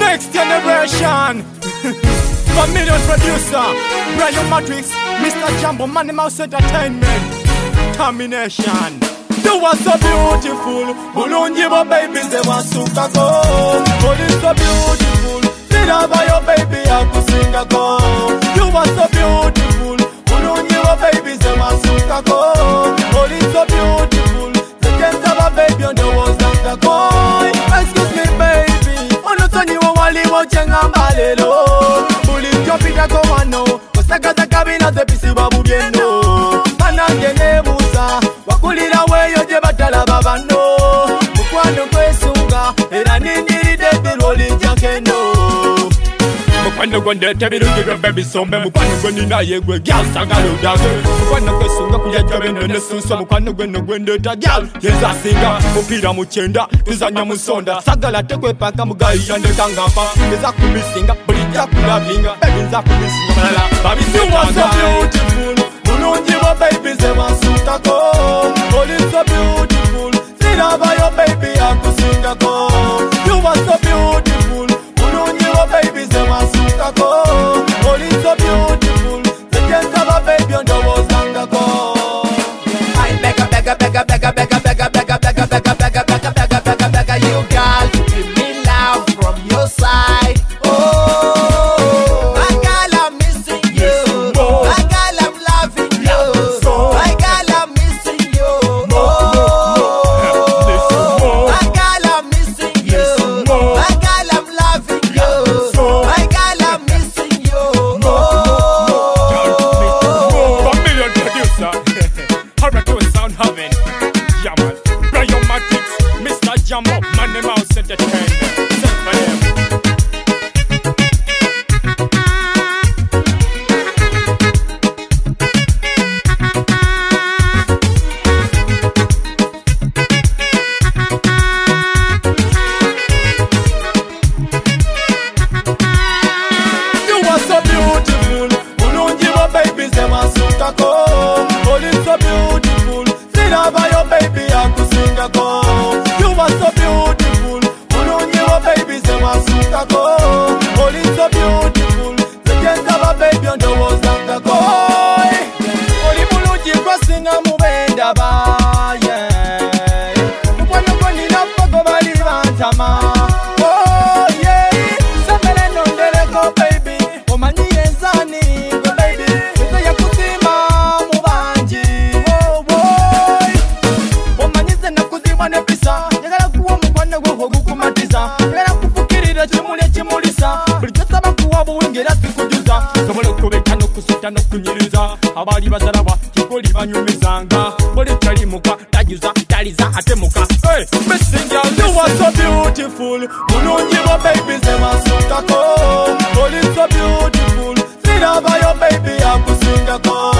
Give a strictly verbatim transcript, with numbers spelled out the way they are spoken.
Next generation. Familiar producer Brian Matrix, Mister Jumbo, Money Mouse Entertainment. Combination. You are so beautiful. Bulungi bo baby ze wasuka go. Oh, you so beautiful. Sina ba your baby akusinga go. You are so beautiful. Bulungi bo baby ze wasuka go. Oh, you so beautiful. The kenta ba baby on the walls like a boy. Excuse me baby. Ono toni wa wali wo chenga balelo. Bulungi opita go wano. Osaka za kabina ze pisi babu bieno. Manange nebuza. Wakulira weyo je batala babano. Mukwano kwesunga. Era ninjiride biroli jakeno. Mukwano gwende tebirungi gwe baby sombe. Mukwano gwe nina yegwe gyal sagalo dage. Mukwano kwesunga kuya jabeno nesunso. Mukwano gweno gwende ta gyal yeza singa. Mupira muchenda tuzanya musonda. Sagala tekwe paka mugayi yande kangapa. Yeza kubisinga bulija kulabinga. Baby nza kubisinga malala. Baby you are so beautiful. Bulungi bo baby ze wasuka go. Oh, you so beautiful. Sina ba your baby akusinga go. You are so beautiful. Bulungi bo baby ze wasuka go. Oh, you so beautiful. The kenta ba baby on the walls and go. I beg a beg a beg a beg a beg a beg a beg a beg a beg a beg a beg a beg a beg a beg a you girl, give me love from your side. Oh, my girl, I'm missing you. My girl, I'm loving you. My girl, I'm missing you. Oh, my girl, I'm missing you. My girl, I'm loving you. My girl, I'm missing you. Oh, Familiar producer. Hurricane sound having. Yeah man. Brian Matrix, Mister Jumbo, Money Mouse Entertainment. Send for them. you are so beautiful. Bulungi bo baby ze wasuka go. Oh, you so beautiful. Sina ba your baby akusinga go. You are so beautiful. Bulungi bo baby ze wasuka go. Oh, you so beautiful. The kenta ba baby on the walls and go. Oli bulungi kwasinga mubenda ba yeah. Mukwano goni na fogo bali bantama. Oh yeah. Samele nondele go baby. Omanyi enzani go baby. Nze yakutima mubanji. Oh boy. Omanyi ze nakuzibwa ne pisa. Njagala kuwa mukwano gwo ogukumatiza. Njagala kufukirira kimuli ekimulisa. Buli kyosaba kuwa buwengera sikujuza. Sobola okubeta n'okusota n'okunyiriza. Abali bazalabwa kikoli banyumizanga. Buli kyalimuka tajuza taliza atemuka. Hey, missing girl, you are so beautiful. Bulungi bo baby ze wasuka go. Oh, you so beautiful. Sina ba your baby akusinga go.